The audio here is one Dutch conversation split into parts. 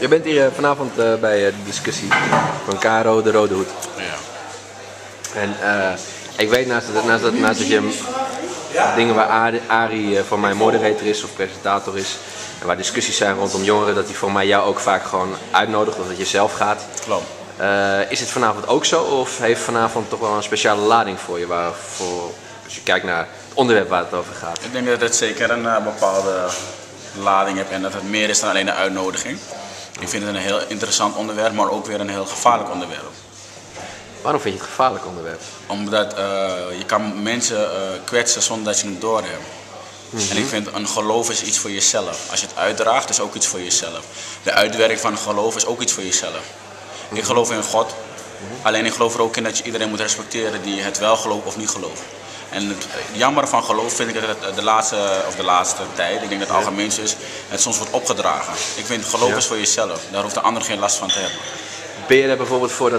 Je bent hier vanavond bij de discussie van Caro de Rode Hoed. Ja. En ik weet naast dat je dingen waar Arie voor mij moderator is of presentator is, en waar discussies zijn rondom jongeren, dat hij voor mij jou ook vaak gewoon uitnodigt of dat je zelf gaat. Klopt. Is het vanavond ook zo of heeft vanavond toch wel een speciale lading voor je, als je kijkt naar het onderwerp waar het over gaat? Ik denk dat het zeker een bepaalde lading heeft en dat het meer is dan alleen een uitnodiging. Ik vind het een heel interessant onderwerp, maar ook weer een heel gevaarlijk onderwerp. Waarom vind je het een gevaarlijk onderwerp? Omdat je kan mensen kwetsen zonder dat je het doorhebt. En ik vind een geloof is iets voor jezelf. Als je het uitdraagt, is ook iets voor jezelf. De uitwerking van een geloof is ook iets voor jezelf. Ik geloof in God. Alleen ik geloof er ook in dat je iedereen moet respecteren die het wel gelooft of niet gelooft. En het jammer van geloof vind ik dat het de laatste tijd, ik denk dat het algemeen is, het soms wordt opgedragen. Ik vind geloof is voor jezelf. Daar hoeft de ander geen last van te hebben. Ben je er bijvoorbeeld voor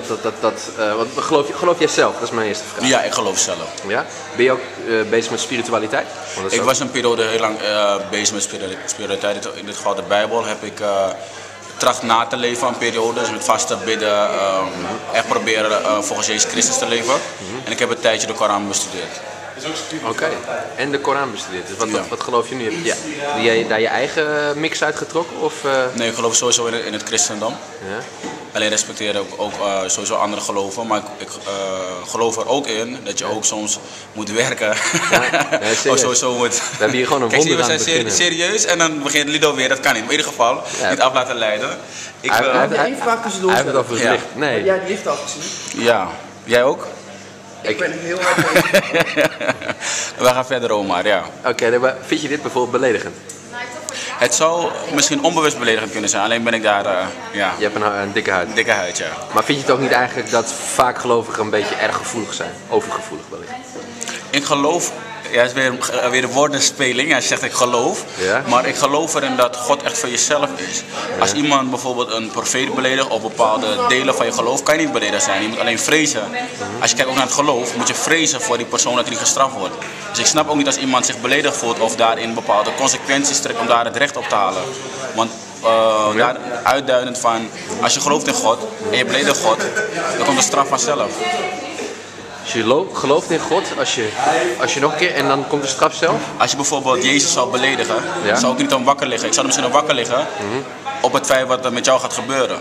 geloof jij zelf? Dat is mijn eerste vraag. Ja, ik geloof zelf. Ja? Ben je ook bezig met spiritualiteit? Ik was een periode heel lang bezig met spiritualiteit. In dit geval de Bijbel heb ik tracht na te leven een periode. Dus met vasten, bidden, echt proberen volgens Jezus Christus te leven. En ik heb een tijdje de Koran bestudeerd. Oké. En de Koran bestudeerd. Dus wat geloof je nu? Heb je daar je eigen mix uitgetrokken? Of, Nee, ik geloof sowieso in het christendom. Ja? Alleen respecteer ik ook sowieso andere geloven, maar ik geloof er ook in dat je ook soms moet werken. Ja, nee, sowieso moet. We hebben hier gewoon een wonder aan het beginnen. Serieus en dan begint Lido weer, dat kan niet. Maar in ieder geval, niet af laten leiden. Hij heeft het over het licht. Nee. Heb jij het licht al gezien? Ja, jij ook? Ik ben heel hard bezig. We gaan verder, Omar, ja. Oké, maar vind je dit bijvoorbeeld beledigend? Het zou misschien onbewust beledigend kunnen zijn, alleen ben ik daar, ja. Je hebt een dikke huid. Een dikke huid, ja. Maar vind je het ook niet eigenlijk dat vaak gelovigen een beetje erg gevoelig zijn? Overgevoelig wellicht? Ik geloof, ja, het is weer de woordenspeling, als je zegt ik geloof. Ja? Maar ik geloof erin dat God echt voor jezelf is. Ja. Als iemand bijvoorbeeld een profeet beledigt of bepaalde delen van je geloof, kan je niet beledigd zijn. Je moet alleen vrezen. Als je kijkt ook naar het geloof, moet je vrezen voor die persoon dat hij niet gestraft wordt. Dus ik snap ook niet als iemand zich beledigd voelt of daarin bepaalde consequenties trekt om daar het recht op te halen. Want daar uitduidend van, als je gelooft in God en je beledigt God, dan komt de straf vanzelf. Als je gelooft in God, als je nog een keer en dan komt de straf zelf? Als je bijvoorbeeld Jezus zou beledigen, zou ik niet om wakker liggen. Ik zou er misschien om wakker liggen op het feit wat er met jou gaat gebeuren.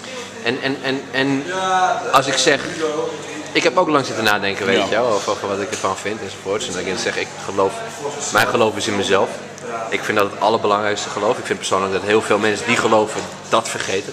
En als ik zeg, ik heb ook lang zitten nadenken, weet je wel, over wat ik ervan vind enzovoorts. En dan zeg ik, mijn geloof is in mezelf. Ik vind dat het allerbelangrijkste geloof. Ik vind persoonlijk dat heel veel mensen die geloven dat vergeten.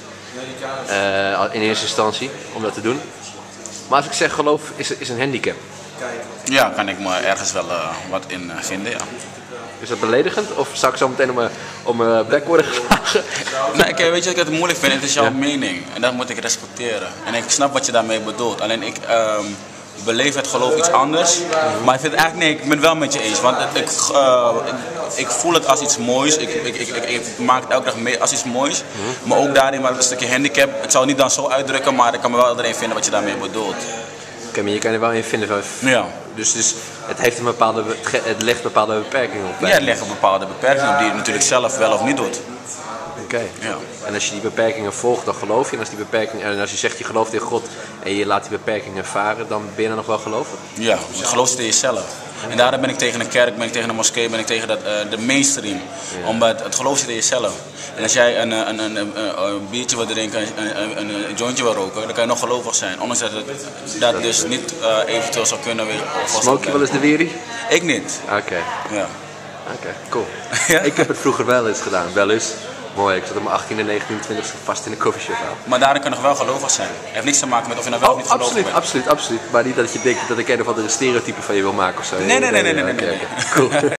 In eerste instantie, om dat te doen. Maar als ik zeg geloof is een handicap. Ja, kan ik me ergens wel wat in vinden, ja. Is dat beledigend of zou ik zo meteen om mijn bek worden geslagen? Nee, kijk, weet je wat ik het moeilijk vind? Het is jouw mening en dat moet ik respecteren. En ik snap wat je daarmee bedoelt. Alleen ik beleef het geloof iets anders. Maar ik vind eigenlijk, nee, ik ben het wel met je eens. Want ik voel het als iets moois. Ik maak het elke dag mee als iets moois. Maar ook daarin waar een stukje handicap. Ik zou het niet dan zo uitdrukken, maar ik kan me wel erin vinden wat je daarmee bedoelt. Oké, maar je kan er wel in vinden. Ja. Dus het legt bepaalde beperkingen op. Ja, het legt een bepaalde beperkingen op die je natuurlijk zelf wel of niet doet. Oké. Ja. En als je die beperkingen volgt, dan geloof je. En als je zegt je gelooft in God en je laat die beperkingen ervaren, dan ben je dan nog wel gelovig? Ja, want geloof zit in jezelf. En daarom ben ik tegen een kerk, ben ik tegen een moskee, ben ik tegen de mainstream. Ja. Omdat het geloof zit in jezelf. En als jij een biertje wil drinken, een jointje wil roken, dan kan je nog gelovig zijn. Ondanks dat dus niet eventueel zou kunnen weer. Smoke je wel eens de wierie? Ik niet. Oké. Ja. Oké, cool. Ja? Ik heb het vroeger wel eens gedaan, wel eens. Mooi, ik zat op mijn 18e, 19e, 20e vast in een coffeeshop aan. Maar daarin kan je nog wel gelovig zijn. Het heeft niets te maken met of je nou wel of niet gelovig bent. Absoluut. Maar niet dat je denkt dat ik een of andere stereotype van je wil maken of zo. Nee. Cool.